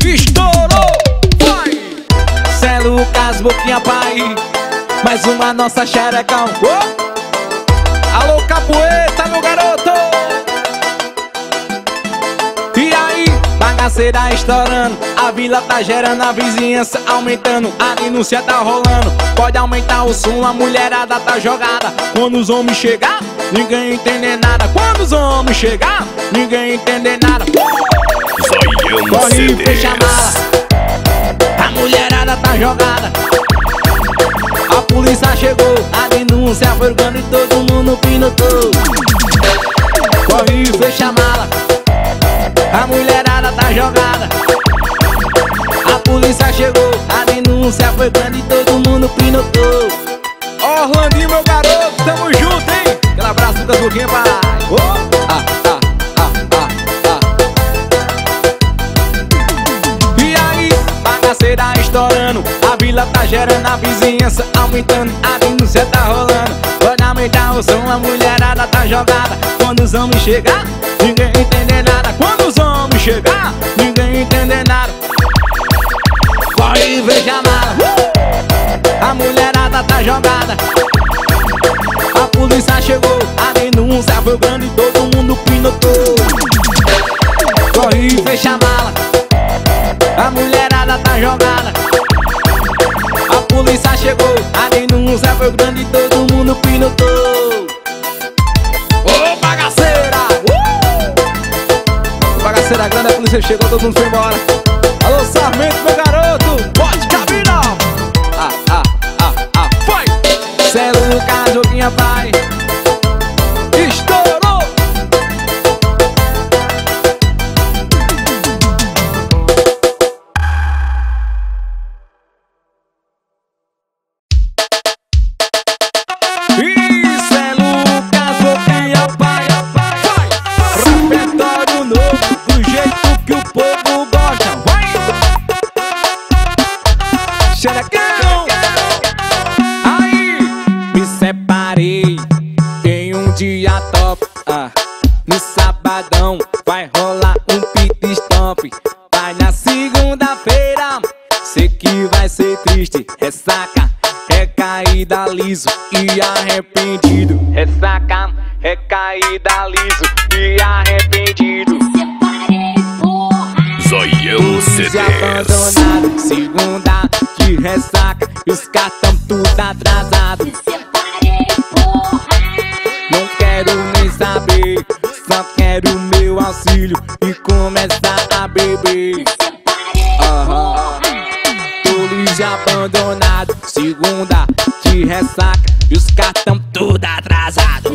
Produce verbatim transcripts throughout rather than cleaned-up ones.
Estourou, vai! Cê Lucas, boquinha pai. Mais uma nossa xerecão. Oh! Alô, capoeira, meu garoto. E aí, bagaceira estourando. A vila tá gerando, a vizinhança aumentando. A denúncia tá rolando. Pode aumentar o som, a mulherada tá jogada. Quando os homens chegar, ninguém entender nada. Quando os homens chegar, ninguém entender nada. Corre e fecha a mala. A mulherada tá jogada. A polícia chegou, a denúncia foi grande e todo mundo pinotou. Corre e fecha a mala. A mulherada tá jogada. A polícia chegou, a denúncia foi grande e todo mundo pinotou. Orlandinho, meu garoto, tamo junto, hein? Aquele abraço do Casuquinha, pai. Oh! Ah, ah, ah, ah, ah. E aí, bagaceira estourando. A vila tá gerando, a vizinhança aumentando. A denúncia tá rolando. Pode aumentar o som, a mulherada tá jogada. Quando os homens chegar, ninguém entender nada. Quando os homens chegar, ninguém entender nada. Corre e veja a mala. A mulherada tá jogada. A polícia chegou, a denúncia foi grande e todo mundo pinotou. Corre e fecha a mala. A mulherada tá jogada. A polícia chegou, a denúncia foi grande e todo mundo pinotou. Ô bagaceira! Uh! Bagaceira grande, a polícia chegou, todo mundo foi embora. Alô Sarmento, meu garoto, pode cabinar. Ah, ah, ah, ah, foi! Cê Lucas, joguinha pai. Estourou! Isso é Lucas, joguinha pai. Vai! Repertório novo, do jeito que o povo gosta. Vai! Xerecão! Aí! Me separei em um dia top. Ah, no sabadão vai rolar um pit stop. Vai na segunda-feira, sei que vai ser triste. Ressaca, recaída liso e arrependido. Ressaca, recaída liso e arrependido. Zoião C Se Ds. abandonado, segunda de ressaca e os cartão tudo atrasado. Não quero nem saber, só quero meu auxílio e começar a beber. Aham. Polícia abandonado, segunda de ressaca e os cartão tudo atrasado.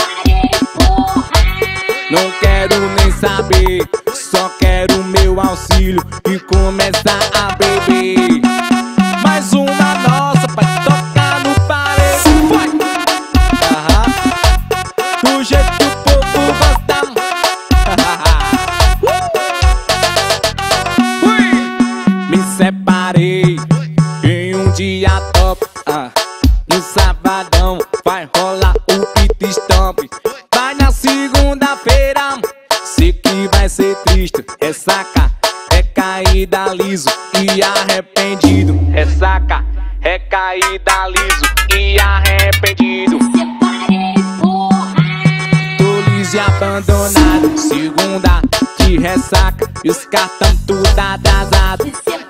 Não quero nem saber, só quero meu auxílio e começar a beber. Mais uma nossa pra tocar no parede. Vai! Aham. Do jeito que o povo gosta. uh! Me separei em um dia top. Ah, no sabadão vai rolar o pit stop. Vai na segunda-feira, sei que vai ser triste. Ressaca, recaída liso e arrependido. Ressaca, recaída liso e arrependido. Tô liso e abandonado, segunda de ressaca e os cartão tudo atrasado.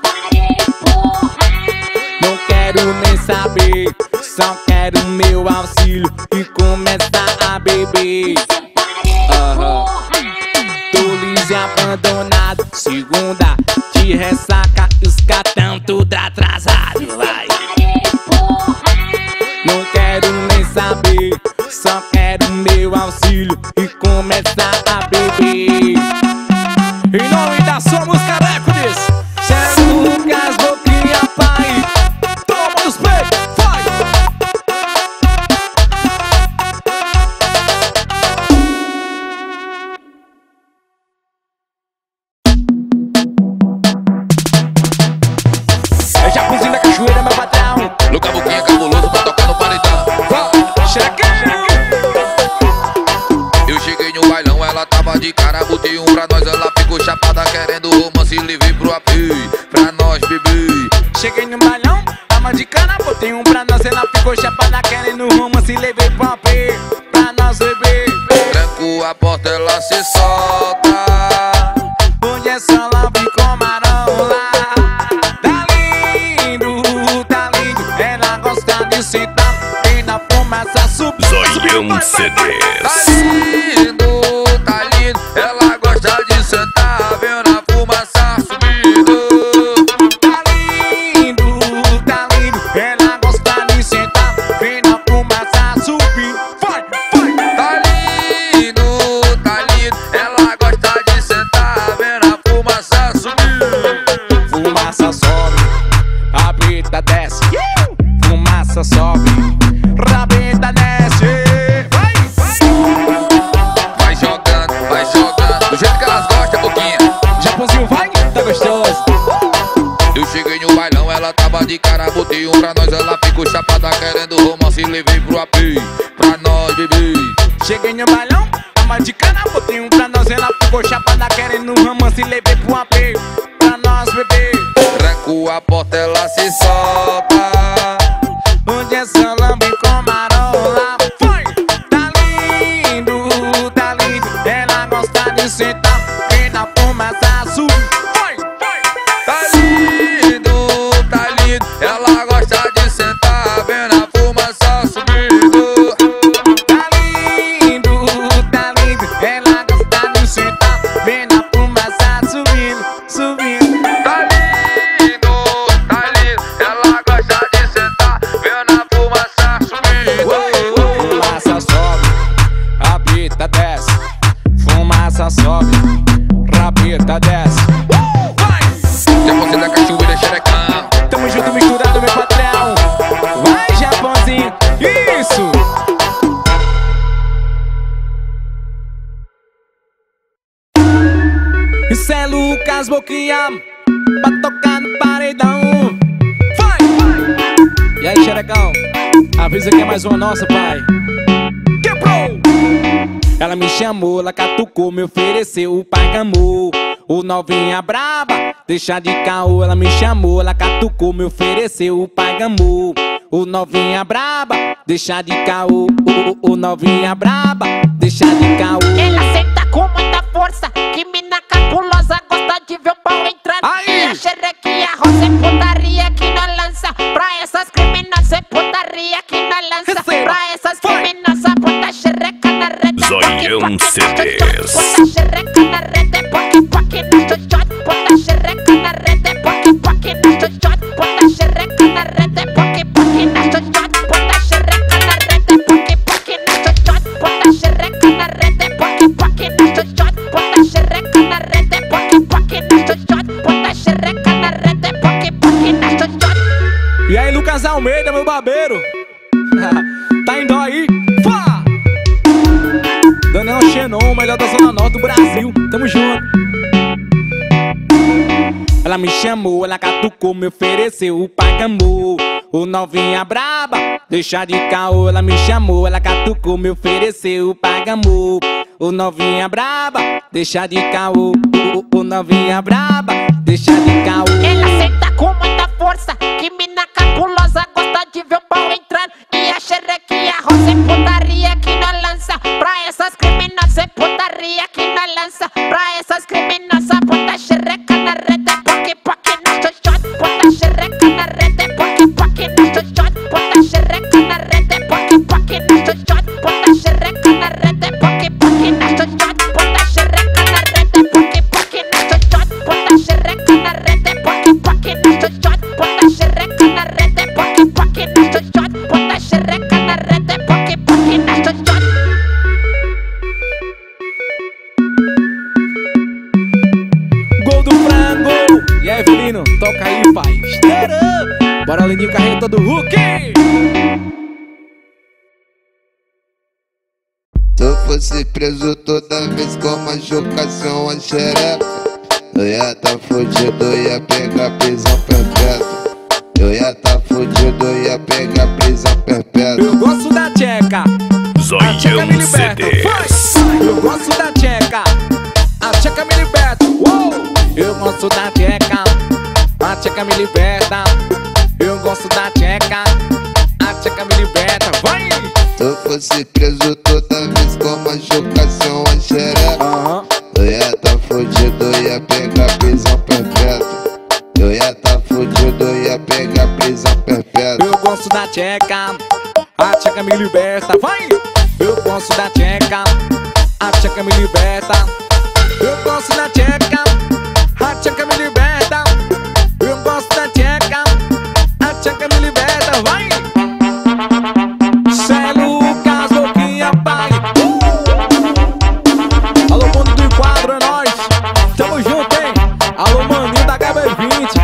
Não quero nem saber, só quero meu auxílio e começar a beber. Aham. Tô liso e abandonado, segunda de ressaca e os cartão tudo atrasado. Vai! Não quero nem saber, só quero meu auxílio e começar a beber. Em nome da Somos Carecos, Cê Lucas, boquinha pai. Toma nos peitos, vai! levei pro A P pra nós beber. Cheguei no bailão, tava de cana, botei um pra nós. Ela ficou chapada querendo romance, levei pro A P pra nós beber. Tranco a porta, ela se solta. Hoje é só love com marão lá. Tá lindo, tá lindo. Ela gosta de sentar e na fumaça subir. Zoião C Ds. Tá lindo, tá lindo. Ela gosta de sentar, vendo a fumaça subindo. Tá lindo, tá lindo. Ela gosta de sentar e na fumaça subir. Vai, vai. Tá lindo, tá lindo. Ela gosta de sentar, vendo a fumaça subir. Fumaça sobe, a brita desce. Fumaça sobe, rabeta desce. Vai, vai. Vai jogando, vai jogando, do jeito que elas gostam, pouquinho. Japãozinho vai, tá gostoso. Eu cheguei no bailão, ela tava de cara, botei um pra nós. Ela ficou chapada querendo romance, levei pro A P pra nós beber. Cheguei no bailão, tava de cana, botei um pra nós. Ela ficou chapada querendo romance, levei pro A P pra nós beber. Tranco a porta, ela se solta. Onde é só lambe com marola. Foi, tá lindo, tá lindo. Ela gosta de sentar e na fumaça subir. Foi, foi. Tá lindo, tá lindo. Ela gosta de sentar, vendo a fumaça subindo. Tá lindo, tá lindo. Ela gosta de sentar, vendo a fumaça subindo, subindo. Tá lindo, tá lindo. Ela gosta de sentar, vendo a fumaça subindo. Fumaça sobe, a brita desce. Fumaça sobe, rabeta desce. Vai! Já você da cachoeira, xerecão. Tamo junto misturado, meu patrão. Vai, Japãozinho, isso! Isso é Lucas Boquinha pra tocar no paredão. Vai! E aí, xerecão, avisa que é mais uma nossa, pai. Quebrou! Ela me chamou, ela catucou, me ofereceu o pagamou. O novinha braba, deixa de caô. Ela me chamou, ela catucou, me ofereceu o pagamou. O novinha braba, deixa de caô. O, o, o novinha braba, deixa de caô. Ela senta com muita força, que mina capulosa, gosta de ver o pau entrando. Aí. E a xerequinha roça é putaria que não lança. Pra essas criminosas é putaria que não lança. Receba. Pra essas Foi. criminosas, bota xereca na rede. Zoião C Ds. Bota xereca na rede, poque poque no xoxote. Bota xereca na rede, poque poque no xoxote. Bota xereca na rede, poque poque no xoxote. Bota xereca na rede, poque poque no xoxote. Bota xereca na rede, poque poque no xoxote. Bota xereca na rede, poque poque no xoxote. Bota xereca na rede, poque poque no xoxote. E aí, Lucas Almeida, meu barbeiro. Tá em dó aí? Fá! Daniel Xenon, melhor da Zona Norte do Brasil. Tamo junto. Ela me chamou, ela catucou, me ofereceu o pagamou. O novinha braba, deixa de caô. Ela me chamou, ela catucou, me ofereceu o pagamou. O novinha braba, deixa de caô. O, o, o novinha braba, deixa de caô. Ela senta com muita força, que mina capulosa, gosta de ver o pau entrando. E a xerequinha roça é putaria que não lança. Pra essas criminosas é putaria que não lança. Pra essas criminosas, bota xereca na rede, poque poque no xoxote. Bota xereca na rede, poque poque no xoxote. Bota xereca na rede, poque poque no xoxote. Bota xereca na rede, poque poque no xoxote. Bota xereca na rede, poque poque no xoxote. Bota xereca na rede, poque poque no xoxote. Bota xereca na rede, poque poque no xoxote. Bota xereca na rede, poque poque no xoxote. Gol do frango! E aí, Evelino, toca aí, pai. Esteira! Bora, Lindinho, carrega todo Hulk! Se eu fosse preso toda vez com machucação a xereca, eu ia tá fudido, eu ia pegar prisão perpétua. Eu ia tá fudido, eu ia pegar prisão perpétua. Eu gosto da tcheca, a tcheca me liberta. Vai! Eu gosto da tcheca, a tcheca me liberta. Uou! Eu gosto gosto da tcheca, a tcheca me liberta. Eu gosto da tcheca, a tcheca me liberta. Vai! Se eu fosse preso toda vez com machucação a xereca, Aham. eu ia tá fudido, eu ia pegar prisão perpétua. Eu ia tá fudido, eu ia pegar prisão perpétua. Eu gosto da tcheca, a tcheca me liberta. Vai! Eu gosto da tcheca, a tcheca me liberta. Eu gosto da tcheca, a tcheca me liberta. Eu gosto da tcheca, a tcheca me liberta. Vai! Cê Lucas, Boquinha, pai. Alô, mundo do quadro, é nóis. Tamo junto, hein? Alô, maninho da H B vinte.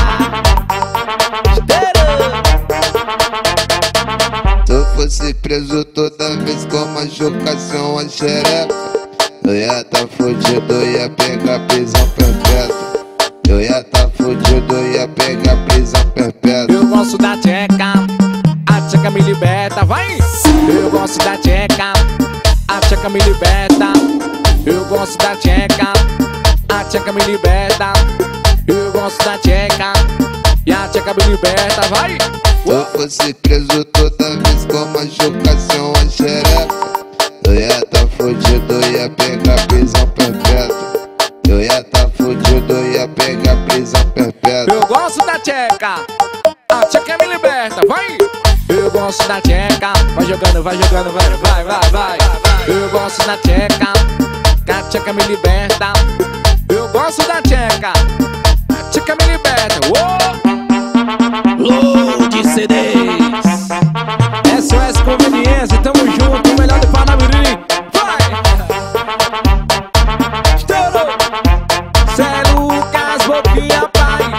Se eu fosse preso toda vez com machucação a xereca, eu ia tá fudido, eu ia pegar prisão perpétua. Eu ia tá fudido, eu ia pegar prisão perpétua. Eu gosto da tcheca, a tcheca me liberta. Vai! Eu gosto da tcheca, a tcheca me liberta. Eu gosto da tcheca, a tcheca me liberta. Eu gosto da tcheca, e a tcheca me liberta. Vai! Se eu fosse preso toda vez com machucação a xereca, eu ia tá fudido, eu ia pegar prisão perpétua. Eu ia tá fudido, eu ia pegar prisão perpétua. Eu gosto da tcheca, a tcheca me liberta. Vai! Eu gosto da tcheca, vai jogando, vai jogando, vai, vai, vai, vai. Eu gosto da tcheca, que a tcheca me liberta. Eu gosto da tcheca, a tcheca me liberta. Uou! Load C Ds, S O S Conveniência, tamo junto, o melhor do Panamirim. Vai! Estourou! Cê Lucas, Boquinha, pai.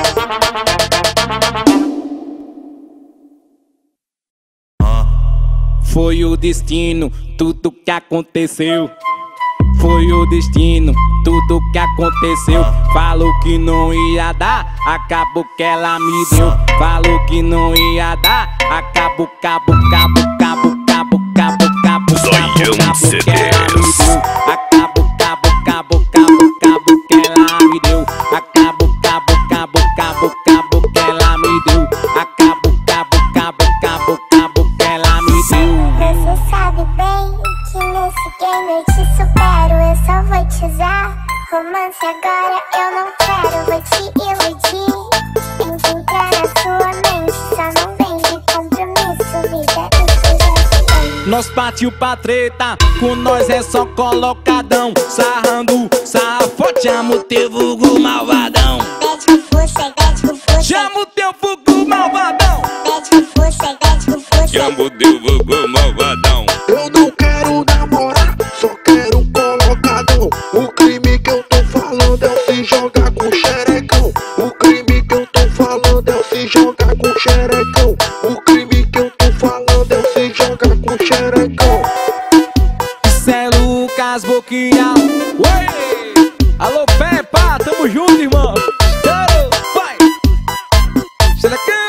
Foi o destino, tudo que aconteceu. Foi o destino, tudo que aconteceu. Falou que não ia dar, acabou que ela me deu. Falou que não ia dar, acabou, cabo, cabo, cabo, cabo, cabo, cabo, Zoião cabo, C que ela me Ds. deu. Acabou, cabo, cabo, cabo, cabo, que ela me deu. Acabou, cabo, cabo, cabo, cabo, que ela me deu. Acabou, cabo, cabo, cabo, cabo, que ela me deu. Você sabe bem que nesse game eu te supero. Eu só vou te usar, romance agora eu não quero. Vou te iludir, tento entrar na sua mente. Só não vem de compromisso, vida, isso já sei. Nós partiu pra treta, com nós é só colocadão. Sarrando, sarra forte, chama o teu vulgo malvadão. Pede com força, pede com força. Chama o teu vulgo malvadão. Pede com força, pede com força. Chama o teu vulgo malvadão. Eu não quero namorar, só quero colocadão. O crime que eu tô falando é se jogar com xerecão. O crime que eu tô falando é se jogar com xerecão. O crime que eu tô falando é se jogar com xerecão. Cê Lucas, Boquinha. Ué! Alô, Peppa, tamo junto, irmão. Estourou, vai! Xerecão!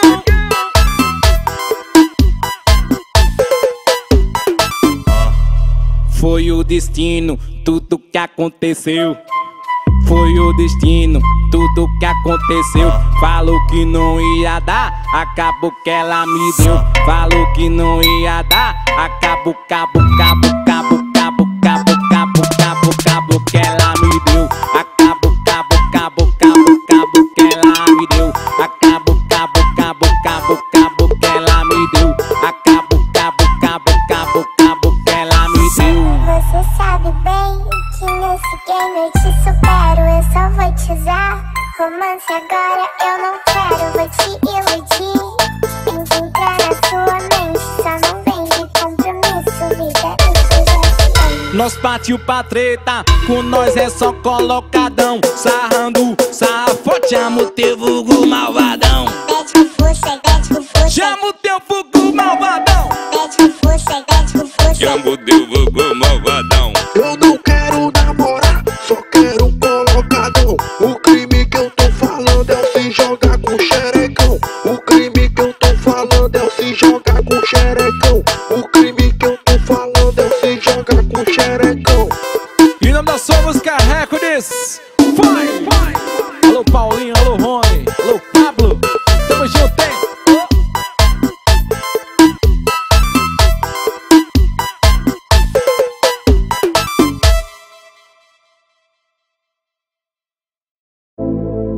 Foi o destino, tudo que aconteceu. Foi o destino, tudo que aconteceu. Falou que não ia dar, acabou que ela me deu. Falou que não ia dar, acabou, cabo, cabo, cabo, cabo, cabo, cabo, cabo, cabo, que ela me deu. Acabou, cabo, cabo, cabo, cabo, que ela me deu. Acabou, cabo, cabo, cabo, cabo, que ela me deu. Acabou, cabo, cabo, cabo, cabo, que ela me deu. Você sabe bem que nesse game eu te supero. Eu só vou te usar, romance agora eu não quero. Vou te iludir, tento entrar na sua mente. Só não vem de compromisso, vida, isso já sei. Nós partiu pra treta, com nós é só colocadão. Sarrando, sarra forte, chama o teu vulgo malvadão. Pede com força, pede com força. Chama o teu vulgo malvadão. Pede com força, pede com força. Chama o teu vulgo malvadão. Eu não quero namorar, só quero colocadão. O crime que eu tô falando é se jogar com xerecão. O crime que eu tô falando é se jogar com xerecão. O crime que eu tô falando é se jogar com xerecão. Em nome da sua música Records, vai, vai, vai.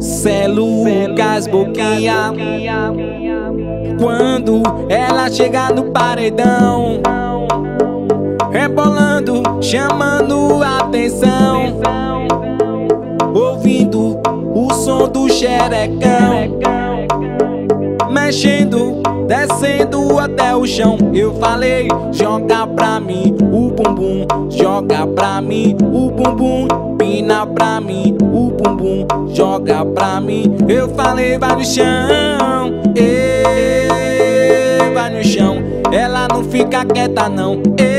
Cê Lucas Boquinha. Quando ela chega no paredão, rebolando, chamando a atenção, ouvindo o som do xerecão, mexendo, descendo até o chão. Eu falei, joga pra mim o bumbum, joga pra mim o bumbum, pina pra mim o bumbum, joga pra mim. Eu falei, vai no chão, ê, vai no chão. Ela não fica quieta não,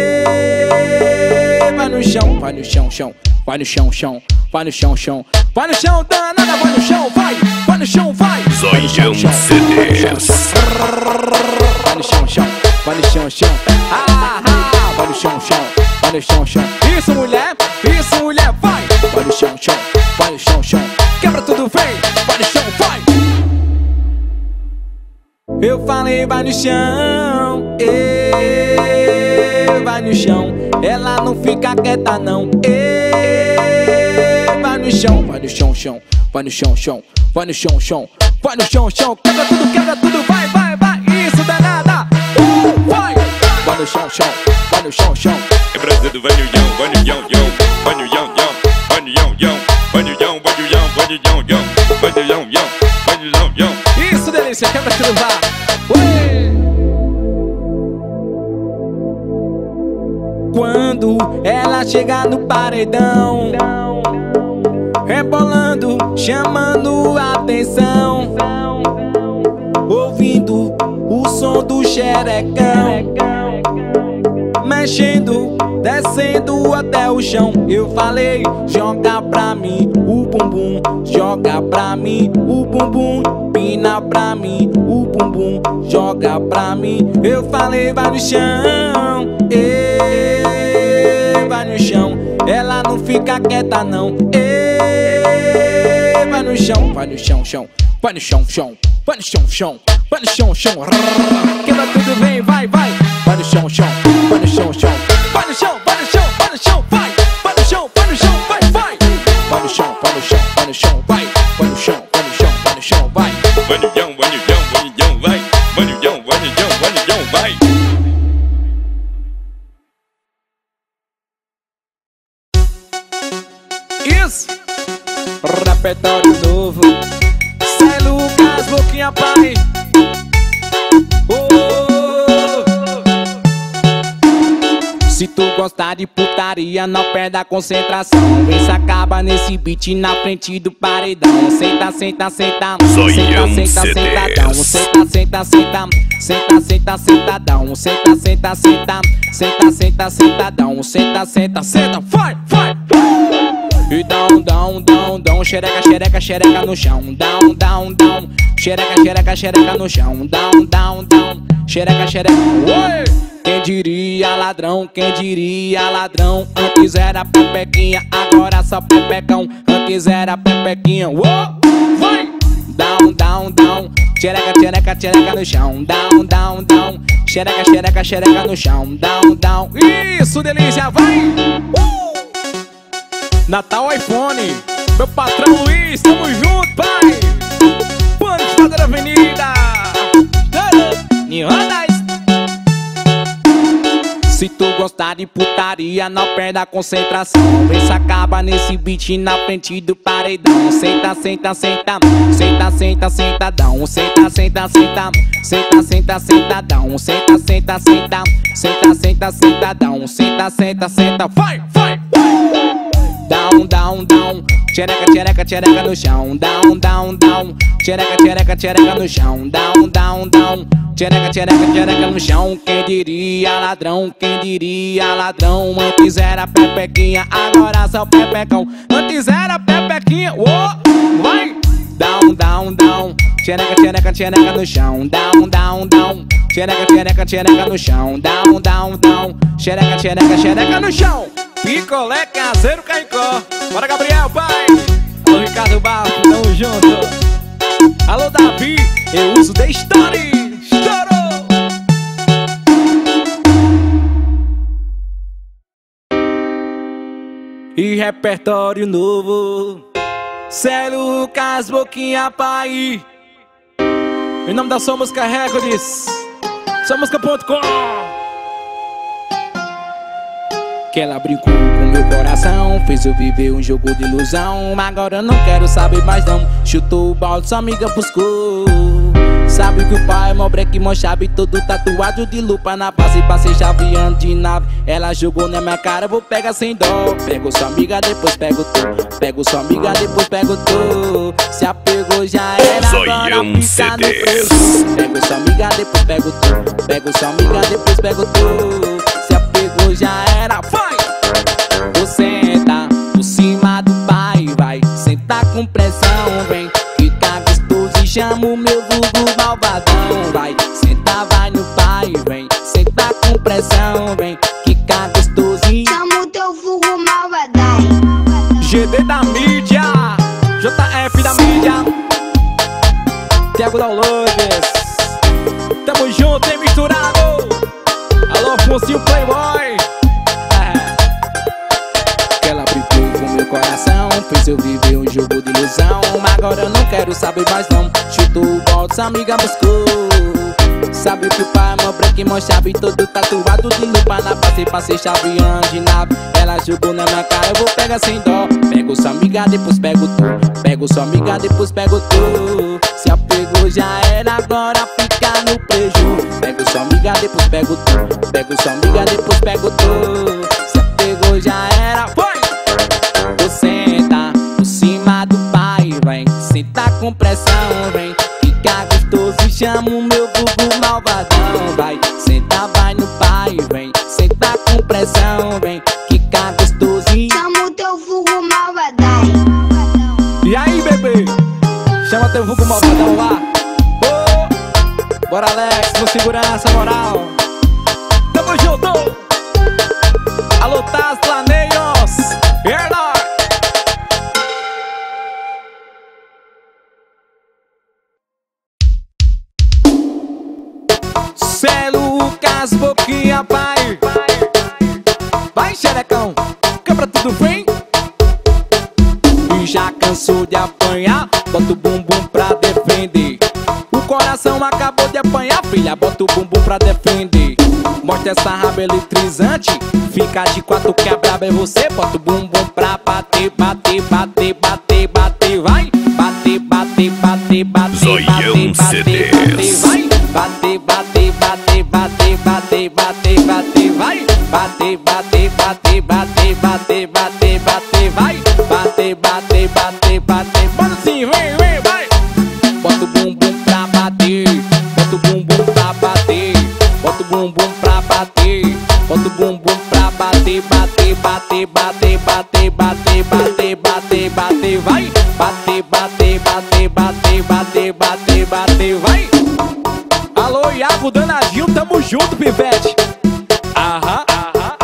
ê, vai no chão, vai no chão, chão, vai no chão, chão, vai no chão, chão, vai no chão, danada, vai no chão, vai, vai no chão, vai. Zoião C Ds. Vai no chão, chão, vai no chão, chão, ah, ah, vai no chão, chão, vai no chão, chão. Isso mulher, isso mulher, vai. Vai no chão, chão, vai no chão, chão. Quebra tudo, vem, vai no chão, vai. Eu falei, vai no chão, ê, vai no chão. Ela não fica quieta não, ê, vai no chão, vai no chão, chão, vai no chão, chão, vai no chão, chão, vai no chão, chão. Quebra tudo, quebra tudo, vai, vai, vai. Isso danada, uh, vai. Vai no chão, chão, vai no chão, chão. É Brasil do vai no yão, vai no yão, yão, vai no yão, yão, vai no yão, yão, vai no yão, vai no yão, vai no yão, yão, vai no yão, yão, vai no yão, yão. Isso, delícia, quebra tudo, vai. Ué. Quando ela chega no paredão, rebolando, chamando a atenção, ouvindo o som do xerecão, mexendo, descendo até o chão. Eu falei, joga pra mim o bumbum, joga pra mim o bumbum, pina pra mim o bumbum, joga pra mim. Eu falei, vai no chão, ê, vai no chão. Ela não fica quieta não, ê, vai no chão, vai no chão, chão, vai no chão, chão, vai no chão, chão, vai no chão, chão. Quebra tudo, vem, vai, vai. Vai no chão, chão, vai no chão, chão, vai no chão, vai no chão, vai no chão, vai. Vai no chão, vai no chão, vai, vai. Vai no chão, vai no chão, vai no chão, vai. Vai no chão, vai no chão, vai no chão, vai. Vai no yão, vai no yão, vai no yão, vai. Vai no yão, vai no yão, vai no yão, vai. Isso, repertório novo. Cê Lucas Boquinha, pai. Se tu gostar de putaria, não perde a concentração. Vê se acaba nesse beat na frente do paredão. Senta, senta, senta. Senta, senta, sentadão. Senta, senta, senta. Senta, senta, sentadão. Senta, senta, senta. Senta, senta, sentadão. Senta, senta, senta. Vai, vai. E dão, dão, dão, dão. Xereca, xereca, xereca no chão. Dão, dão, dão. Xereca, xereca, xereca no chão. Dão, dão, dão. Xereca, xereca. Oi! Quem diria ladrão, quem diria ladrão. Antes era pepequinha, agora só pepecão. Antes era pepequinha, uou, vai! Down, down, down. Xereca, xereca, xereca no chão. Down, down, down. Xereca, xereca, xereca no chão. Down, down. Isso, delícia, vai! Uh! Natal iPhone, meu patrão Luiz, tamo junto, pai! Pânico da Avenida! New Honda. Se tu gostar de putaria, não perde a concentração. Vê se acaba nesse beat na frente do paredão. Senta, senta, senta. Senta, senta, sentadão. Senta, senta, senta. Senta, senta, sentadão. Senta, senta, senta. Senta, senta, sentadão. Senta, senta, senta. Vai, vai. Down, down, down. Xereca, xereca, xereca no chão. Down, down, down. Xereca, xereca, xereca no chão. Down, down, down. Xereca, xereca, xereca no chão. Quem diria ladrão, quem diria ladrão. Antes era pepequinha, agora só pepecão. Antes era pepequinha, uou, vai. Down, down, down. Xereca, xereca, xereca no chão. Down, down, down. Xereca, xereca, xereca no chão. Down, down, down. Xereca, xereca, xereca no chão. Picolé caseiro Caicó. Bora, Gabriel, pai. Alô, Ricardo Barro, tamo junto. Alô, Davi, eu uso The Story. Estourou! E repertório novo. Cê Lucas, Boquinha Pai. Em nome da Sua Música Records, sua música ponto com. Que ela brincou com meu coração, fez eu viver um jogo de ilusão. Agora eu não quero saber mais não. Chutou o balde, sua amiga buscou. Sabe que o pai é mó breque, mó chave, todo tatuado de lupa na face, passei chaveando de nave. Ela jogou na minha cara, vou pegar sem dó. Pego sua amiga, depois pego tu. Pego sua amiga, depois pego tu. Se apegou já era, agora fica no preço. Pego sua amiga, depois pego tu. Pego sua amiga, depois pego tu. Se apegou já era, vai! Tu senta por cima do pai, vai. Senta com pressão, vem. Fica gostoso e chama o meu vulgo malvadão, vai. Senta, vai no pai, vem. Senta com pressão, vem. Fica gostosinho. Chama o teu vulgo malvadão. G D da mídia, J F da mídia, Thiago Downloads. Tamo junto, hein, misturado. Alô, Afonso Playboy. É. Ela brincou com meu coração, fez eu viver um jogo de ilusão. Agora eu não quero saber mais não. Chutou o balde, sua amiga buscou. Sabe que o pai é mó breque, mó chave, todo tatuado de lupa na face, passei chaveando de nave. Ela jogou na minha cara, eu vou pegar sem dó. Pego sua amiga, depois pego tu. Pego sua amiga, depois pego tu. Se apegou já era, agora fica no preju. Pego sua amiga, depois pego tu. Pego sua amiga, depois pego tu. Se apegou já era, foi! Tu senta por cima do pai, vem. Senta com pressão, vem. Fica gostoso e chama o meu vulgo malvadão, vai. Senta, vai no pai, vem. Senta com pressão, vem. Fica gostosinho. Chama o teu vulgo malvadão. E aí, bebê? Chama teu vulgo malvadão lá. Oh, bora, Alex, no segurança moral. Tamo junto. Alô, Taz Planeios. Herda. Cê Lucas, Boquinha Pai. Vai, xerecão, quebra tudo, vem. E já cansou de apanhar, bota o bumbum pra defender. O coração acabou de apanhar, filha, bota o bumbum pra defender. Mostra essa raba eletrizante, fica de quatro que a braba é você. Bota o bumbum pra bater, bater, bater, bater, bater, vai. Bater, bater, bater, bater, bater, bater, bater, vai. Bater, bater, bater, bater, bater, bater, bater, vai. Bater, bater, bater, bater, bater, bater, bater, vai. Bater, bater, bater, bater, bora assim, vem, vem, vai. Bota o bumbum pra bater, bota o bumbum pra bater, bota o bumbum pra bater, bota o bumbum pra bater, bater, bater, bater, bater, bater, bater, bater, bater, vai. Bater, bater, bater, bater, bater, bater, bater, vai. Alô, Iago, danadinho, tamo junto, pivete. Aham, aham.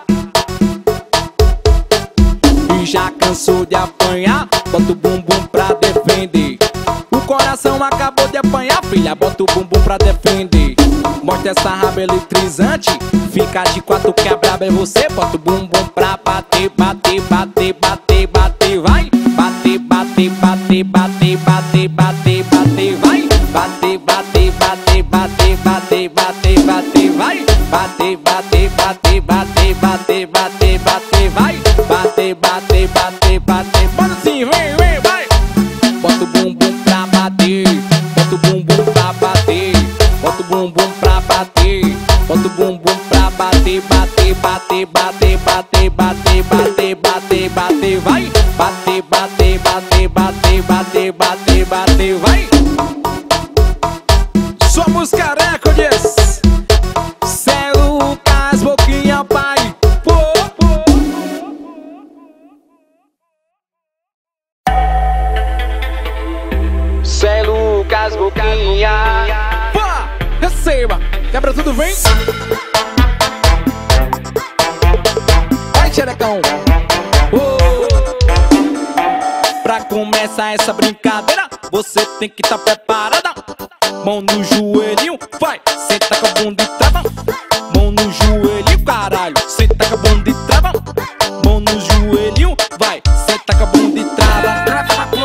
E já cansou de apanhar, bota o bumbum pra defender. O coração acabou de apanhar, filha, bota o bumbum pra defender. Mostra essa raba eletrizante, fica de quatro que a braba é você. Bota o bumbum pra bater, bater, bater, bater, bater, vai. Bater, bater, bater, bater, bater, bater, bater, vai. Bater, bater, bater, bater, bater, bater, bater, vai. Bater, bater, bater, bater, bater, bater, bater, vai. Bater, bater, bater, bater, bora assim, vem, vem, vai. Bota o bumbum pra bater, bota o bumbum pra bater, bota o bumbum pra bater, bota o bumbum pra bater, bater, bater, bater, bater, bater, bater, bater, bater, vai. Bater, bater, bater, bater, bater, bater, bater, vai. Sua Música Records, Cê Lucas, Boquinha Pai. Pô, pô. Cê Lucas, Boquinha. Pô, receba, quebra tudo, vem. Vai, xerecão. Oh. Pra começar essa brincadeira, você tem que estar tá preparada. Mão no joelhinho, vai, senta com a bunda e trava. Mão no joelhinho, caralho, senta com a bunda e trava. Mão no joelhinho, vai, senta com a bunda e trava.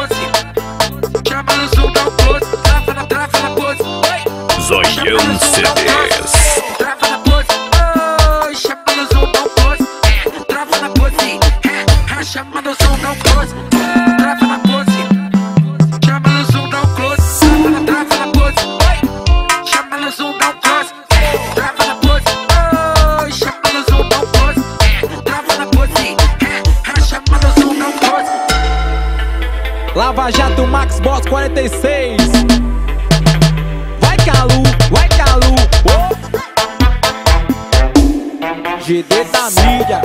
Zoião C Ds. Trava na pose, oi, chama no zoom, não pose. Trava na pose, é, chama no zoom, não close. Trava na pose, chama no zoom, não close. Trava na pose, oi, chama no zoom, não close. Trava na pose, oi, chama no zoom, não close. Trava na pose, é, chama no zoom, não close. Lava Jato Max Boss quarenta e seis. Vai Calu, vai Calu, oh. G D da mídia.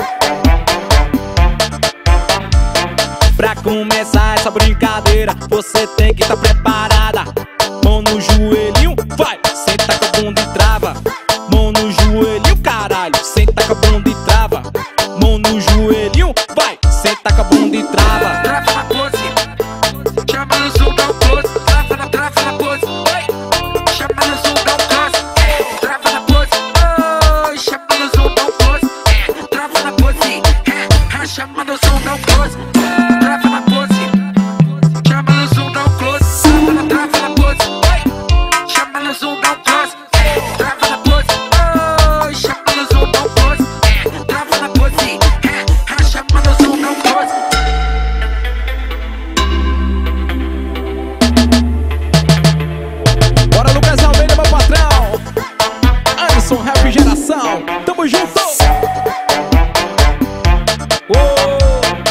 Pra começar essa brincadeira, você tem que estar tá preparada. Mão no joelhinho, vai, senta com a bunda e trava. Mão no joelhinho, caralho, senta com a bunda e trava. Mão no joelhinho, vai, senta com a bunda e trava. Trava na pose, chama no zoom, não close. Trava na, trava na pose, oi, chama no zoom, não close. Trava na pose, oi, chama no zoom, não close. Trava na pose, é, chama no zoom, não close. Trava na pose, chama no zoom, não close. Trava na, trava na pose, oi, chama no zoom, não close. Trava na pose, oi, chama no zoom, não close. Trava na pose, é, chama no zoom, não close. Bora Lucas Almeida, meu patrão. Anderson, Rap Geração, tamo junto. Oh.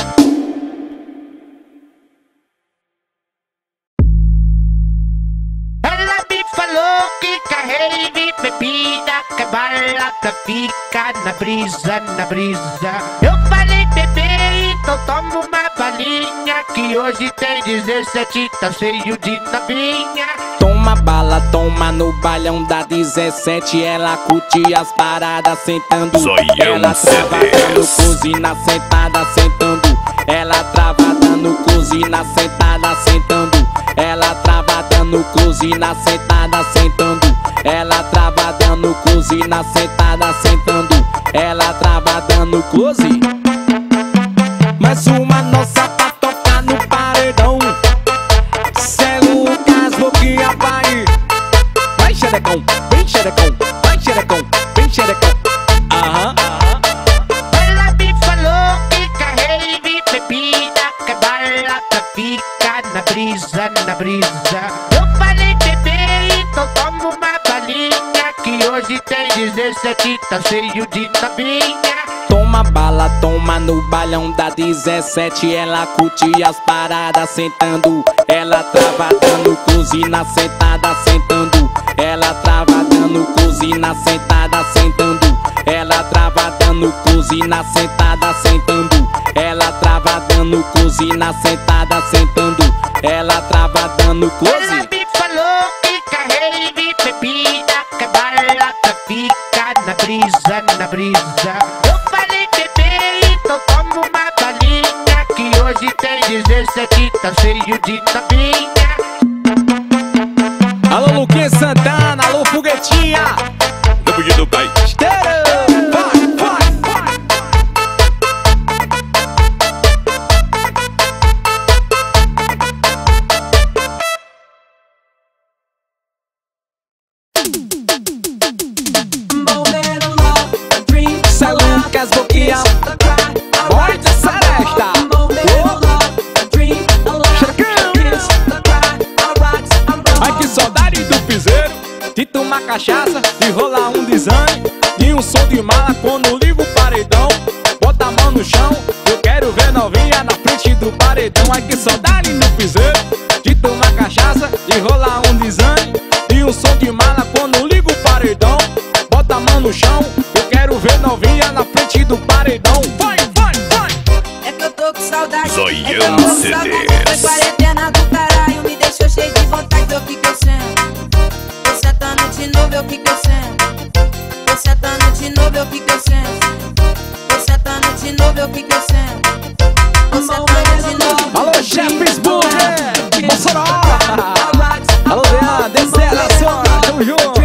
Ela me falou que carrei de bebida, que balada fica na brisa, na brisa. Eu falei, bebê, então toma uma balinha, que hoje tem dezessete, tá cheio de novinha. Toma bala, toma no balhão da dezessete. Ela curte as paradas sentando. Zoião Ela trava dando cozinha sentada sentando. Ela trava dando cozinha sentada sentando. Ela trava dando cozinha sentada sentando. Ela trava dando cozinha sentada sentando. Ela trava dando close. Mais uma nossa pra tocar no paredão. Cê Lucas Boquinha vai. Vai xerecão, vem xerecão, vai xerecão, vem xerecão. Aham, aham. Ela me falou que carrei de bebida, que balada fica na brisa, na brisa. Eu falei, bebê, então toma uma balinha, que hoje tem dezessete, tá cheio de novinha. Toma bala, toma no balhão da dezessete. Ela curte as paradas sentando. Ela trava dando cozinha sentada sentando. Ela trava dando cozinha sentada sentando. Ela trava dando cozinha sentada sentando. Ela trava dando cozinha sentada sentando. Ela trava dando Ela close. me falou que carrei de bebida, que balada fica na brisa, na brisa. Eu falei, bebê, então toma uma balinha, que hoje tem dezessete, tá cheio de novinha. Alô Luquinha Santana, alô Foguetinha. Tamo de Dubai. Esteira. Vai, vai, vai. Cê Lucas Boquinha. Bora de seresta. Ai que saudade do piseiro, de tomar cachaça, de rolar um design, e um som de mala quando ligo o paredão. Bota a mão no chão, eu quero ver novinha na frente do paredão. Ai que saudade do piseiro, de tomar cachaça, de rolar um design, e um som de mala quando ligo o paredão. Bota a mão no chão, eu quero ver novinha na frente do paredão. Vai, vai, vai. É que eu tô com saudade. Zoião é que eu tô com C saudade. Ds. Foi quarentena do caralho, me deixou cheio de vontade, eu fiquei sendo. Tô sentando de novo, eu fiquei sendo. Tô sentando de novo, eu fiquei sendo. Tô sentando de novo, eu fiquei sendo. Tô sentando de novo. Alô, Chefes Burger, Mossoró. Alô, Leandro, Deserração, tamo junto.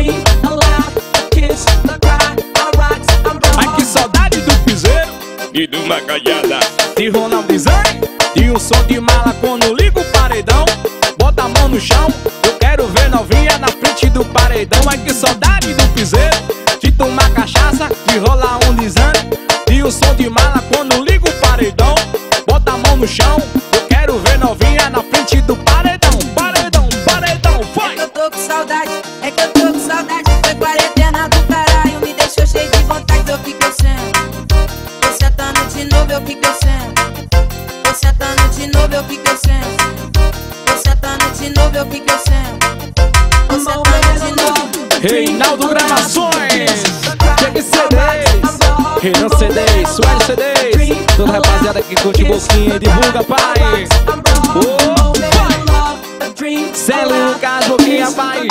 Ai que saudade do piseiro E de uma caiada. de Ronald Design, e um som de mala quando ligo o paredão. Bota a mão no chão, eu quero ver novinha na frente frente do paredão. Ai que saudade do piseiro, de tomar cachaça, de rolar um lisante e o som de mala quando liga o paredão. Bota a mão no chão, eu quero ver novinha na frente do paredão. Paredão, paredão, vai! É que eu tô com saudade, é que eu tô com saudade. Foi quarentena do caralho, me deixou cheio de vontade. Eu fiquei sendo, tô sentando de novo, eu fiquei sendo. Tô sentando de novo, eu fiquei sendo. Tô sentando de novo, eu fiquei sendo. Tô sentando de novo. Reinaldo Gravações, chega em C Ds, Renan C Ds, Sueli C Ds. Toda rapaziada que curte boquinha, divulga, pai. Oh, pai. Cê Lucas, boquinha, pai.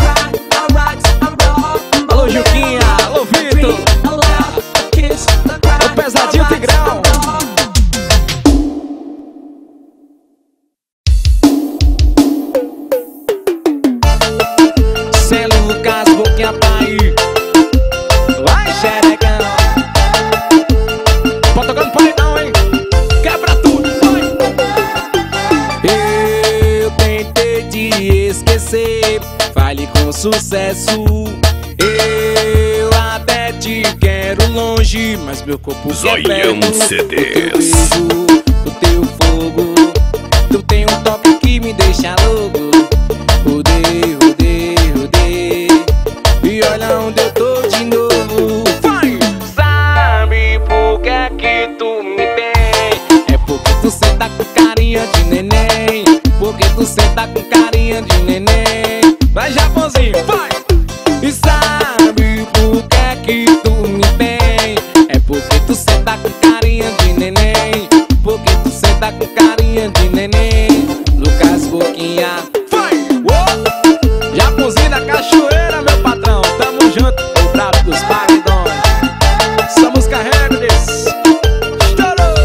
Alô, Juquinha, alô, Vitor. O pesadinho Tigrão. Cê Lucas, boquinha, pai. Vai, xerecão. Pode tocar no paredão, hein? Quebra tudo, vai. Eu tentei te esquecer, fale com sucesso. Eu até te quero longe, mas meu corpo quer perto. C O teu Ds. beijo, o teu fogo, tu tem um toque que me deixa louco. Rodei, rodei, rodei, e olha onde eu tô de novo. Vai! Sabe por que é que tu me tem? É porque tu senta com carinha de neném. Porque tu senta com carinha de neném. Vai, Japonzinho, vai! E sabe por que é que tu me tem? É porque tu senta com carinha de neném. Porque tu senta com carinha de neném. Lucas Boquinha, vai! Oh! Japonzinho da Cachoeira, meu patrão. Tamo junto, o brabo dos paredões. Essa música Regres. Estourou!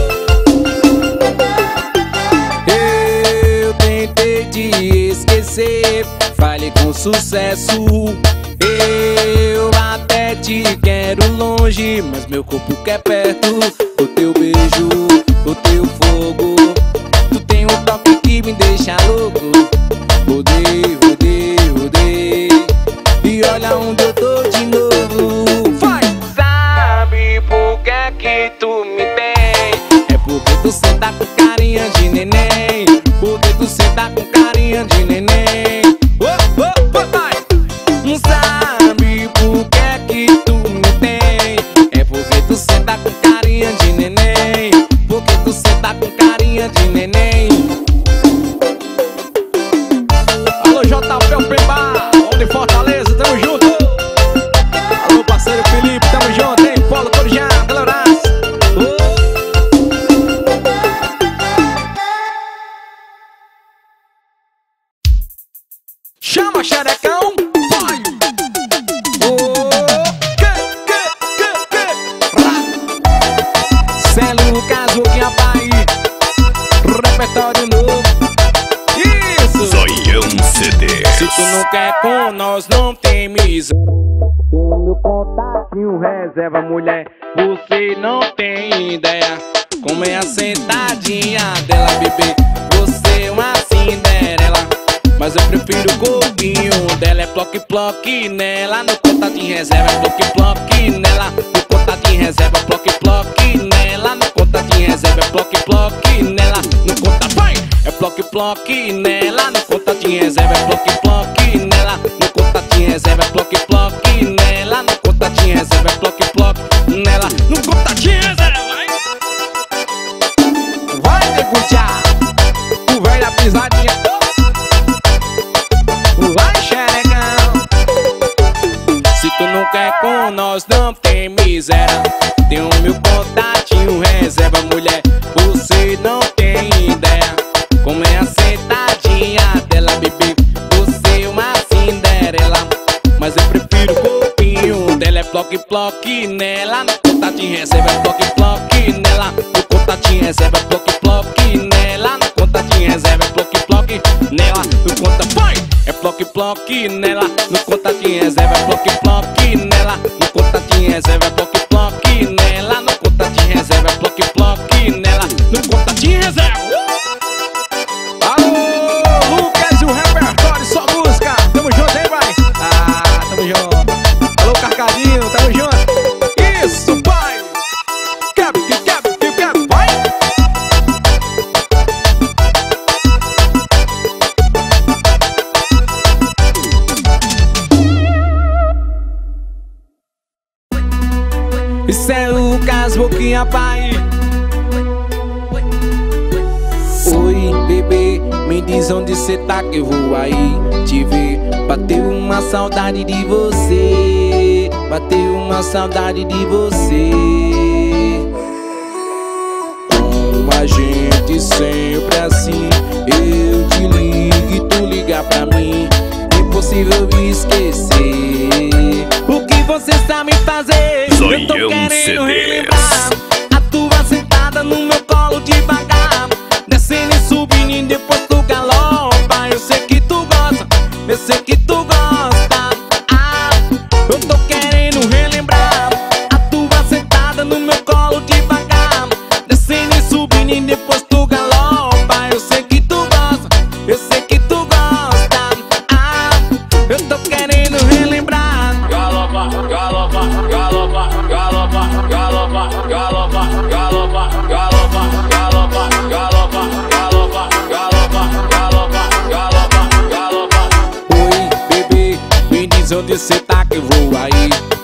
Eu tentei te esquecer, fale com sucesso. Eu até te quero longe, mas meu corpo quer perto. O teu beijo, o teu fogo, tu tem um toque que me deixa louco. Rodei, rodei, rodei, e olha onde eu tô de novo. Vai! Sabe por que é que tu me tem? É porque tu senta com carinha de neném. Porque tu senta com carinha de neném. Oh, oh, papai! Sabe por que é que tu me tem? É porque tu senta com carinha de neném. Porque tu senta com carinha de neném. Alô, J P, o Pemba, onde Fortaleza, tamo junto. Alô, parceiro Felipe, tamo junto, hein? Polo Corujá, Galoraz. Oh. Chama, xerecão. Vai. Oh. Que, que, que, que. Rá. Cê Lucas, Boquinha, pai. Repertório novo. Isso. Zoião C Ds. Se tu não quer com nós, não tem misa. Tem o meu contatinho, reserva, mulher. Você não tem ideia como é a sentadinha dela, bebê. Você é uma Cinderela, mas eu prefiro o corpinho dela. É ploque, ploque nela. No contatinho, reserva, é ploque, ploque nela. No contatinho, reserva, ploque, ploque nela. No contatinho, reserva, é ploque, ploque nela. No conta, vai! É ploque, ploque nela. No contatinho, reserva, é ploque, ploque nela. No contatinho, reserva, é ploque, ploque nela. No contatinho, reserva, é ploque, ploque nela. No contatinho, reserva, vai! Vai, negociar! O velho da pisadinha. Vai, xerecão! Se tu não quer com nós, não tem miséria. Tem o meu contatinho, reserva, mulher. Você não tem ideia como é a sentadinha dela, bebê. Você é uma Cinderela, mas eu prefiro o corpinho dela. É ploque, ploque nela. No contatinho, reserva, é ploque, ploque nela. No contatinho, reserva, é ploque, ploque nela. No contatinho, reserva, é ploque, ploque nela. No conta, vai! É ploque, ploque nela. No contatinho, reserva, é ploque, ploque nela. No contatinho, reserva, é ploque, ploque nela. No contatinho, reserva, é ploque, ploque nela. No contatinho, reserva. Alô, Lucas e o repertório, só música. Tamo junto, hein, vai? Ah. boquinha pai. Oi, bebê, me diz onde cê tá que eu vou aí te ver. Bateu uma saudade de você, bateu uma saudade de você. Com a gente sempre assim, eu te ligo e tu liga pra mim. Impossível esquecer o que você sabe fazer. Eu tô querendo relembrar a tua sentada no meu colo devagar, descendo e subindo e depois tu galopa. Eu sei que tu gosta, eu sei que tu gosta. Ah, eu tô querendo relembrar a tua sentada no meu colo devagar, descendo e subindo e depois tu galopa. Eu sei que tu gosta, eu sei que tu gosta. Ah, eu tô querendo relembrar. Galopa, galopa, galopa, galopa, galopa, galopa, galopa, galopa, galopa, galopa, galopa, galopa, galopa, galopa, galopa. Oi, bebê, me diz onde cê tá que eu vou aí